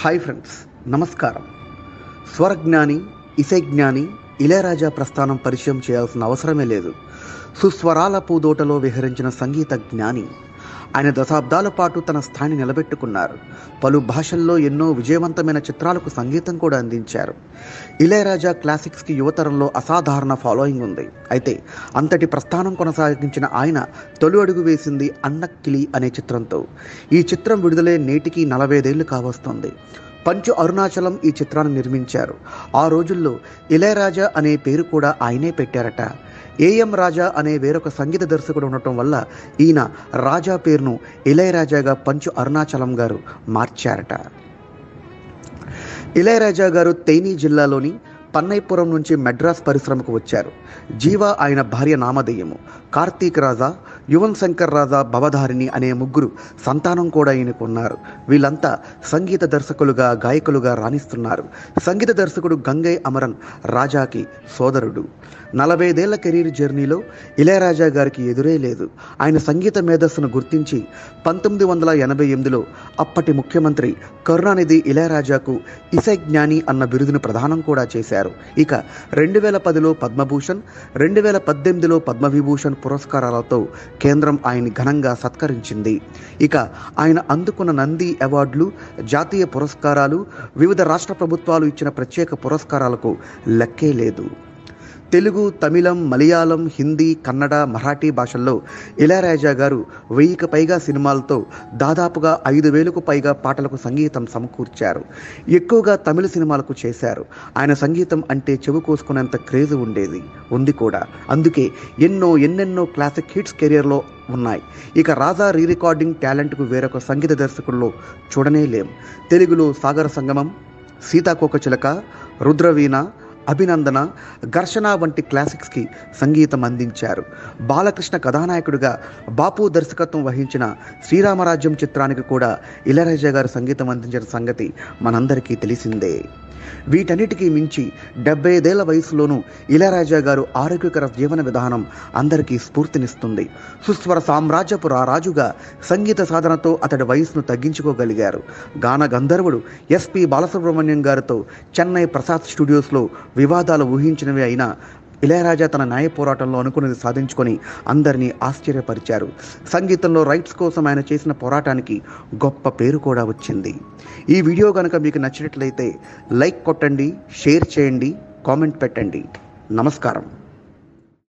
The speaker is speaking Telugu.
హాయ్ ఫ్రెండ్స్, నమస్కారం. స్వరజ్ఞాని, ఇసైజ్ఞాని ఇళయరాజా ప్రస్థానం పరిచయం చేయాల్సిన అవసరమే లేదు. సుస్వరాల పూదోటలో విహరించిన సంగీత జ్ఞాని. ఆయన దశాబ్దాల పాటు తన స్థాయిని నిలబెట్టుకున్నారు. పలు భాషల్లో ఎన్నో విజయవంతమైన చిత్రాలకు సంగీతం కూడా అందించారు. ఇళయరాజా క్లాసిక్స్కి యువతరంలో అసాధారణ ఫాలోయింగ్ ఉంది. అయితే అంతటి ప్రస్థానం కొనసాగించిన ఆయన తొలి అడుగు వేసింది అన్నక్కిలి అనే చిత్రంతో. ఈ చిత్రం విడుదలై నేటికి 45 ఏళ్లు కావస్తోంది. పంచు అరుణాచలం ఈ చిత్రాన్ని నిర్మించారు. ఆ రోజుల్లో ఇళయరాజా అనే పేరు కూడా ఆయనే పెట్టారట. ఏఎం రాజా అనే వేరొక సంగీత దర్శకుడు ఉండటం వల్ల ఈయన రాజా పేరును ఇళయరాజాగా పంచు అరుణాచలం గారు మార్చారట. ఇళయరాజా గారు తేని జిల్లాలోని పన్నైపురం నుంచి మెడ్రాస్ పరిశ్రమకు వచ్చారు. జీవా ఆయన భార్య నామధేయము. కార్తీక్ రాజా, యువన్ శంకర్ రాజా, భవధారిణి అనే ముగ్గురు సంతానం కూడా ఈయనకు ఉన్నారు. వీళ్ళంతా సంగీత దర్శకులుగా, గాయకులుగా రాణిస్తున్నారు. సంగీత దర్శకుడు గంగై అమరన్ రాజాకి సోదరుడు. 45 ఏళ్ల కెరీర్ జర్నీలో ఇళయరాజా గారికి ఎదురే లేదు. ఆయన సంగీత మేధస్సును గుర్తించి 1988లో అప్పటి ముఖ్యమంత్రి కరుణానిధి ఇళయరాజాకు ఇసైజ్ఞాని అన్న బిరుదును ప్రదానం కూడా చేశారు. ఇక 2010లో పద్మభూషణ్, 2018లో పద్మవిభూషణ్ పురస్కారాలతో కేంద్రం ఆయన్ని ఘనంగా సత్కరించింది. ఇక ఆయన అందుకున్న నంది అవార్డులు, జాతీయ పురస్కారాలు, వివిధ రాష్ట్ర ప్రభుత్వాలు ఇచ్చిన ప్రత్యేక పురస్కారాలకు లెక్కే లేదు. తెలుగు, తమిళం, మలయాళం, హిందీ, కన్నడ, మరాఠీ భాషల్లో ఇళయరాజా గారు 1000కి పైగా సినిమాలతో దాదాపుగా 5000కు పైగా పాటలకు సంగీతం సమకూర్చారు. ఎక్కువగా తమిళ సినిమాలకు చేశారు. ఆయన సంగీతం అంటే చెవి కోసుకునేంత క్రేజ్ ఉంది కూడా. అందుకే ఎన్నెన్నో క్లాసిక్ హిట్స్ కెరియర్లో ఉన్నాయి. ఇక రాజా రీ రికార్డింగ్ టాలెంట్కు వేరొక సంగీత దర్శకుల్లో చూడనేలేం. తెలుగులో సాగర సంగమం, సీతాకోకచిలక, రుద్రవీణ, అభినందన, ఘర్షణ వంటి క్లాసిక్స్కి సంగీతం అందించారు. బాలకృష్ణ కథానాయకుడిగా బాపు దర్శకత్వం వహించిన శ్రీరామరాజ్యం చిత్రానికి కూడా ఇళయరాజా గారు సంగీతం అందించిన సంగతి మనందరికీ తెలిసిందే. వీటన్నిటికీ మించి 75 ఏళ్ల వయసులోనూ ఇళయరాజా గారు ఆరోగ్యకర జీవన విధానం అందరికీ స్ఫూర్తినిస్తుంది. సుస్వర సామ్రాజ్యపు రాజుగా సంగీత సాధనతో అతడి వయసును తగ్గించుకోగలిగారు. గాన గంధర్వుడు ఎస్పి బాలసుబ్రహ్మణ్యం గారితో చెన్నై ప్రసాద్ స్టూడియోస్లో వివాదాలు ఊహించినవి అయినా ఇళయరాజా తన న్యాయ పోరాటంలో అనుకున్నది సాధించుకొని అందరినీ ఆశ్చర్యపరిచారు. సంగీతంలో రైట్స్ కోసం ఆయన చేసిన పోరాటానికి గొప్ప పేరు కూడా వచ్చింది. ఈ వీడియో కనుక మీకు నచ్చినట్లయితే లైక్ కొట్టండి, షేర్ చేయండి, కామెంట్ పెట్టండి. నమస్కారం.